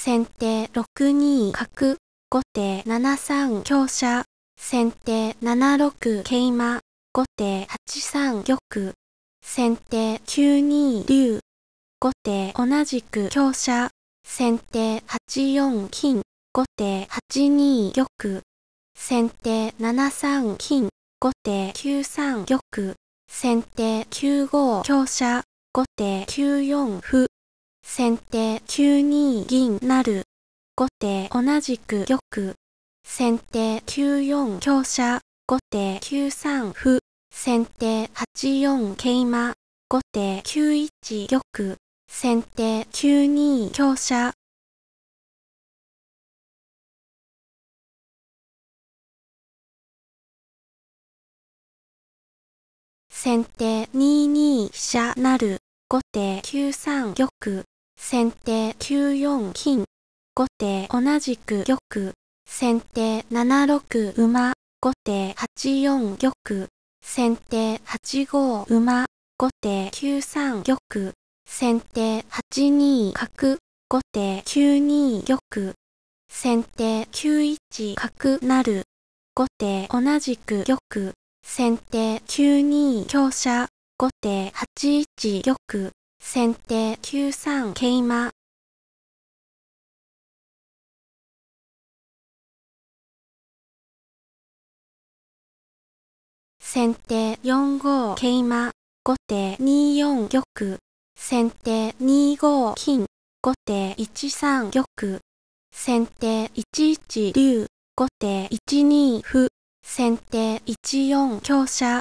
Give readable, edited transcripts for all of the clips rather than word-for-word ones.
先手6二角、後手7三香車、先手7六桂馬、後手8三玉、先手9二竜、後手同じく香車、先手8四金、後手8二玉、先手7三金、後手9三玉、先手9五香車、後手9四歩、先手9二銀成、後手同じく玉、先手9四香車、後手9三歩、先手8四桂馬、後手9一玉、先手9二香車、先手2二飛車成、後手9三玉、先手9四金、後手同じく玉、先手7六馬、後手8四玉、先手8五馬、後手9三玉、先手8二角、後手9二玉、先手9一角成、後手同じく玉、先手9二香車、後手8一玉、先手9三桂馬、先手4五桂馬、後手2四玉、先手2五金、後手1三玉、先手1一竜、後手1二歩、先手1四香車、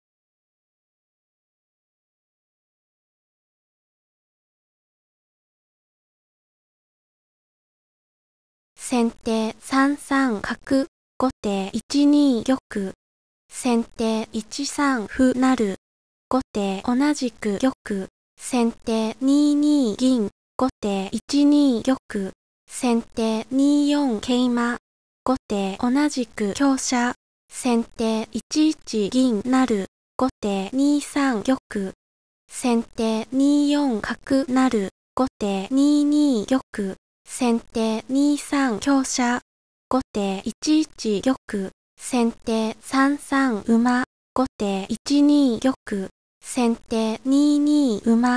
先手3三角、後手1二玉、先手1三歩成、後手同じく玉、先手2二銀、後手1二玉、先手2四桂馬、後手同じく香車、先手1一銀成、後手2三玉、先手2四角成、後手2二玉、先手2三香車、後手1一玉、先手3三馬、後手1二玉、先手2二馬、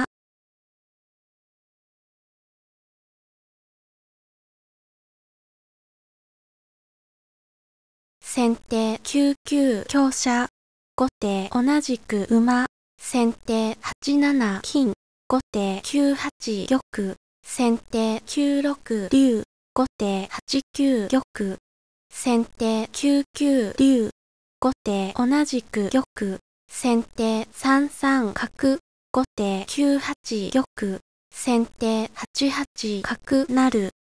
先手9九香車、後手同じく馬、先手8七金、後手9八玉、先手9六竜、後手8九玉、先手9九竜、後手同じく玉、先手3三角、後手9八玉、先手8八角成、